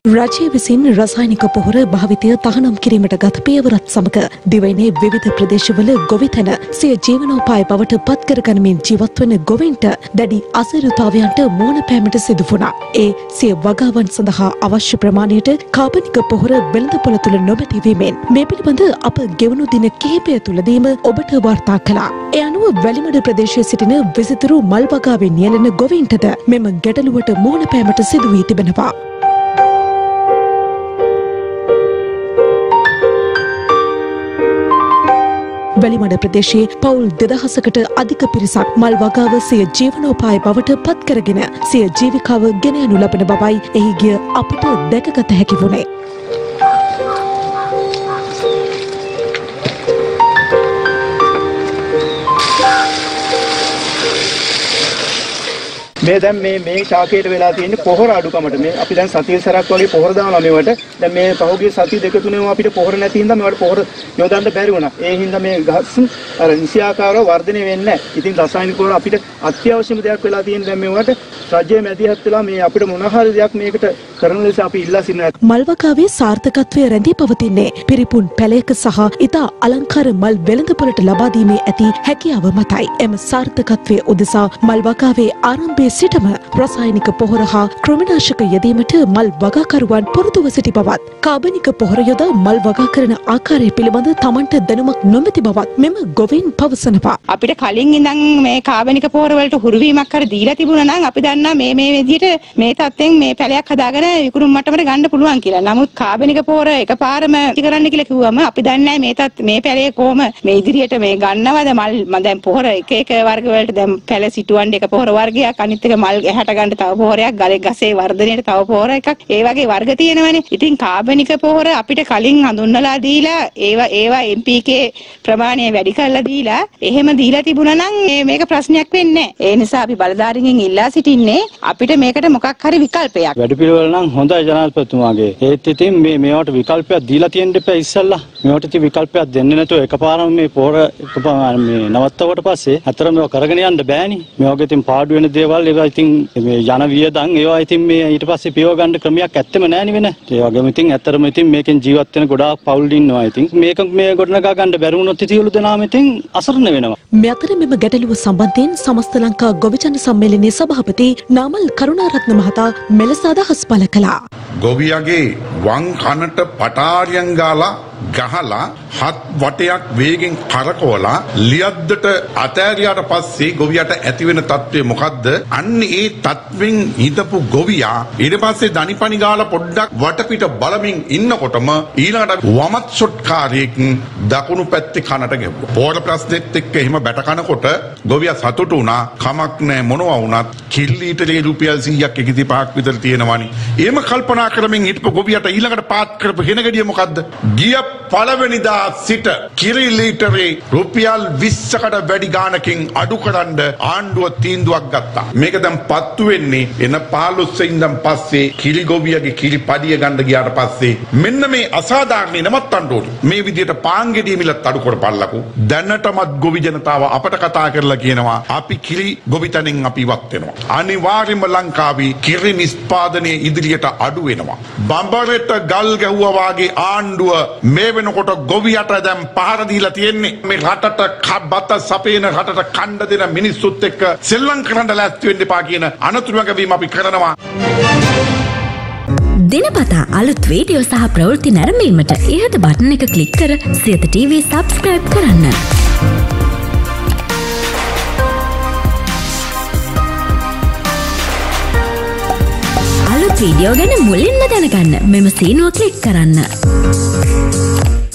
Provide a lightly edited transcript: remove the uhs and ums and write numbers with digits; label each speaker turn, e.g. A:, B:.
A: රජය විසින් රසායනික පොහොර භාවිතය තහනම් කිරීමට ගත පියවරත් සමග දිවයිනේ විවිධ ප්‍රදේශවල ගොවිතැන සිය ජීවනෝපාය බවට පත් කරගනිමින් ජීවත් වන ගොවීන්ට දැඩි අසීරුතාවයන්ට මුහුණ පෑමට සිදු වුණා. ඒ සිය වගාවන් සඳහා අවශ්‍ය ප්‍රමාණයට කාබනික පොහොර වෙළඳපොළ තුළ නොමැති වීමෙන් මේ පිළිබඳ අප ගෙවුණු දින කිහිපය තුළදීම ඔබට වාර්තා කළා. ඒ අනුව වැලිමඩ ප්‍රදේශයේ සිටින විසිතුරු මල් වගාවේ නියැලෙන ගොවීන්ටද මෙම ගැටලුවට මුහුණ පෑමට සිදු වී තිබෙනවා. වැලිමඩ ප්‍රදේශයේ පවුල් 2000කට අධික පිරිසක් මල් වගාව සිය ජීවනෝපාය බවට පත් කරගෙන සිය ජීවිකාව ගෙන යනු ලබන බවයි එහි ගිය අපට දැකගත හැකි වුණේ.
B: මේ දැන් මේ ශාකයට වෙලා තියෙන්නේ පොහොර අඩුකමට මේ අපි දැන් සතිය සරක් වගේ පොහොර දානවා මේවට. දැන් මේ පහුගිය සති දෙක තුනේම අපිට පොහොර නැති හින්දා මේවට පොහොර යොදන්න බැරි වුණා. ඒ හින්දා මේ ගස් අර නිසියාකාරව වර්ධනය වෙන්නේ නැහැ. ඉතින් රසායනික පොහොර අපිට අත්‍යවශ්‍යම දෙයක් වෙලා තියෙන දැන් මේවට රජයේ මැදිහත් වෙලා මේ අපිට මොන හරි දෙයක් මේකට කරන ලෙස අපි ඉල්ලා සිටිනවා.
A: මල් වගාවේ සාර්ථකත්වය රැඳී පවතින්නේ පිරිපුන් පැලයක සහ ඉතා අලංකාර මල් වෙළඳපොළට ලබා දීමේ ඇති හැකියාව මතයි. එම සාර්ථකත්වයේ උදෙසා මල් වගාවේ ආරම්භයේ සිටම රසායනික පොහොර හා කෘමිනාශක යෙදීමට මල් වගාකරුවන් පුරුදුව සිටි බවත් කාබනික පොහොර යොදා මල් වගා කරන ආකාරය පිළිබඳ තමන්ට දැනුමක් නොමැති බවත් මෙම ගොවීන් පවසනවා.
C: අපිට කලින් ඉඳන් මේ කාබනික පොහොර වලට හුරුවීමක් කර දීලා තිබුණා නම් අපි දන්නා මේ විදිහට මේ තත්ත්වෙන් මේ පැලයක් හදාගෙන විකුණුම් මට්ටමට ගන්න පුළුවන් කියලා. නමුත් කාබනික පොහොර එකපාරම කරන්න කියලා කිව්වම අපි දන්නේ මේ පැලේ කොහොම මේ ඉදිරියට මේ ගන්නවද මල් දැන් පොහොර එක වර්ග වලට දැන් පැල සිටුවන්න එක පොහොර වර්ගයක් අනිත් එක මල් ඇහැට ගන්න තව පොහොරයක් ගසේ වර්ධනයට තව පොහොර එකක් ඒ වගේ වර්ග තියෙනවනේ. ඉතින් කාබනික පොහොර අපිට කලින් හඳුන්වලා දීලා ඒවා MPK ප්‍රමාණය වැඩි කරලා දීලා එහෙම දීලා තිබුණා නම් මේක ප්‍රශ්නයක් වෙන්නේ නැහැ. ඒ නිසා අපි බලධාරීන්ගෙන් ඉල්ලා සිටින්නේ අපිට මේකට මොකක් හරි විකල්පයක්.
D: වැඩපිළිවෙල නම් හොඳයි ජනාධිපතිතුමාගේ. ඒත් ඉතින් මේවට විකල්පයක් දීලා තියෙන්න එපා ඉස්සල්ලා. මේවට ඉතින් විකල්පයක් දෙන්නේ නැතුව එකපාරම මේ පොහොර මේ නවත්තවට පස්සේ අතරම මේක කරගෙන යන්න බෑනේ. මේ වගේ ඉතින් පාඩු වෙන දේවල් ඒවා ඉතින් මේ යන වියදම් ඒවා ඉතින් මේ ඊට පස්සේ පියව ගන්න ක්‍රමයක් ඇත්තෙම නෑනේ වෙන. ඒ වගේම ඉතින් ඇත්තරම ඉතින් මේකෙන් ජීවත් වෙන ගොඩාක් පවුල් ඉන්නවා. ඉතින් මේක මේ ගොඩනගා ගන්න බැරි වුණොත් සියලු දෙනාම ඉතින් අසරණ වෙනවා.
A: මේ අතර මෙම ගැටලුව සම්බන්ධයෙන් සමස්ත ලංකා ගොවිජන සම්මේලනයේ සභාපති නාමල් කරුණාරත්න මහතා මෙලෙස අදහස් පළ කළා.
E: ගොවියගේ වම් කනට පටාරියන් ගාලා ගහලා හත් වටයක් වේගෙන් කරකවලා ලියද්දට අතෑරියාට පස්සේ ගොවියට ඇති වෙන තත්ත්වය මොකද්ද? අන්න ඒ තත්වෙන් හිටපු ගොවියා ඊට පස්සේ දනිපනි ගාලා පොඩ්ඩක් වටපිට බලමින් ඉන්නකොටම ඊළඟට වමත් ෂොට් කාර්යයක් දකුණු පැත්තේ කනට ගැහුවා. පොර ප්‍රශ්නෙත් එක්ක එහෙම බැට කනකොට ගොවියා සතුටු වුණා. කමක් නැහැ මොනවා වුණත් කිල්ලීටරේ රුපියල් 100ක් 105ක් විතර තියෙනවානේ. එහෙම කල්පනා කරමින් හිටපු ගොවියට ඊළඟට පාත් කරපු හෙනගඩිය මොකද්ද? ගිය පළවෙනිදා සිට කිරි ලීටරේ රුපියල් 20කට වැඩි ගාණකින් අඩු කරන්න ආණ්ඩුව තීන්දුවක් ගත්තා. මේක දැන් පත්තු වෙන්නේ එන 15 ඉඳන් පස්සේ කිරි ගොවියගේ කිරි පඩිය ගන්න ගියාට පස්සේ මෙන්න මේ අසාධාරණ නවත්තන්න ඕනේ. මේ විදිහට පාන් ගෙඩිය මිලත් අඩු කරපල්ලකෝ. දැනටමත් ගොවි ජනතාව අපට කතා කරලා කියනවා අපි කිරි ගොවිතැනෙන් අපි ඉවත් වෙනවා. අනිවාර්යයෙන්ම ලංකාවේ කිරි නිෂ්පාදනය ඉදිරියට අඩු වෙනවා. බඹරට ගල් ගැහුවා වාගේ ආණ්ඩුව මේ වෙනකොට ගොවියට දැන් පහර දීලා තියෙන්නේ. මේ රටට බත සපේන රටට කණ්ඩ දෙන මිනිස්සුත් එක්ක සෙල්ලම් කරන්න ලෑස්ති වෙන්න එපා කියන අනතුරු වගවීම අපි කරනවා.
F: දිනපතා අලුත් වීඩියෝ සහ ප්‍රවෘත්ති නැරඹීමට ඉහත බටන් එක ක්ලික් කර සියත TV subscribe කරන්න. අලුත් වීඩියෝ ගැන මුලින්ම දැනගන්න මෙම සීනුව ක්ලික් කරන්න.